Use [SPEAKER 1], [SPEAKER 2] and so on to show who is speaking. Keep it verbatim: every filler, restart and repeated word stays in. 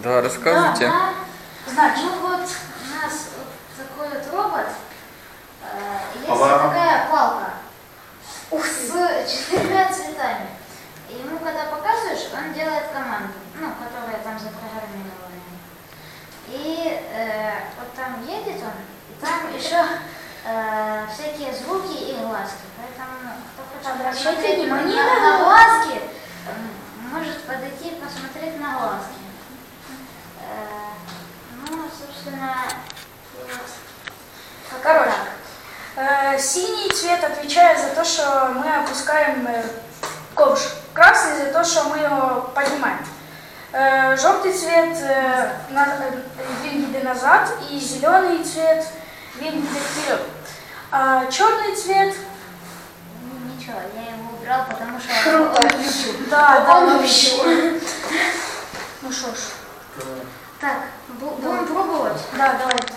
[SPEAKER 1] Да, рассказывайте.
[SPEAKER 2] Да, да. Значит, ну вот у нас вот такой вот робот. Э, есть
[SPEAKER 3] Ага.
[SPEAKER 2] такая палка с четырьмя цветами. И ему когда показываешь, он делает команду, ну, которые там запрограммированы. И э, вот там едет он, и там еще э, всякие звуки и глазки. Поэтому кто хочет посмотреть на, на глазки, может подойти и посмотреть на глазки. Э, ну, собственно, вот
[SPEAKER 4] Короче,
[SPEAKER 2] так.
[SPEAKER 4] э, синий цвет отвечает за то, что мы опускаем э, ковш. Красный за то, что мы его поднимаем. Э, желтый цвет э, на, э, двигатель назад, и зеленый цвет двигатель вперед. А черный цвет...
[SPEAKER 2] Ну, ничего, я его убрал, потому что...
[SPEAKER 4] Круто. Да, да, вообще. Ну что ж.
[SPEAKER 2] Так, бу- будем пробовать.
[SPEAKER 4] Да, давайте.